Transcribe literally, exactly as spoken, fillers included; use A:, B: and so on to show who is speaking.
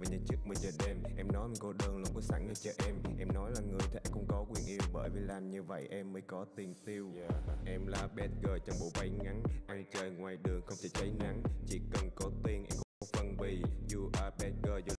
A: Mình nhận trước mười giờ đêm. Em nói mình cô đơn luôn có sẵn để chờ em. Em nói là người thế không có quyền yêu, bởi vì làm như vậy em mới có tiền tiêu. Yeah. Em là bad girl trong bộ váy ngắn, ăn chơi ngoài đường không thể cháy nắng. Chỉ cần có tiền em không phân bì. You are bad girl, you